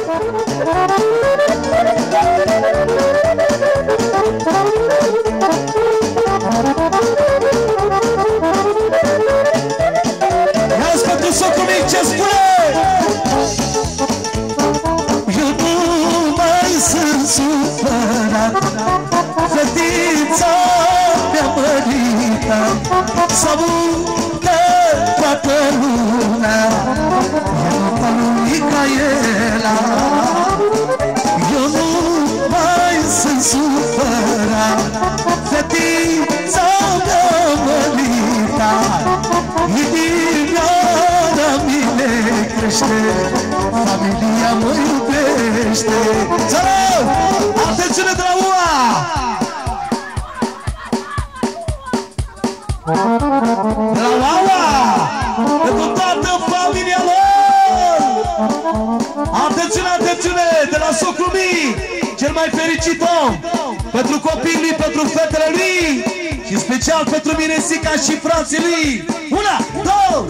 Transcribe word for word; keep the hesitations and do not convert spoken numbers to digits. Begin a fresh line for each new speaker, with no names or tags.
Ia-ți pentru socul mic ce spune! Eu nu mai sunt supărat, fetița mea mărită, să audă toată lumea. Eu nu mă Micaela, eu nu mai sunt supărat, fetița mea mărită, inimioara mine crește, familia mă iubește. Salut! Atențiune de la U A! De la Laura! Pentru toată familia lor! Atențiune, atențiune! De la socrul mic, cel mai fericit om, pentru copiii lui, pentru fetele lui și special pentru Minesica și frații lui. Una, două,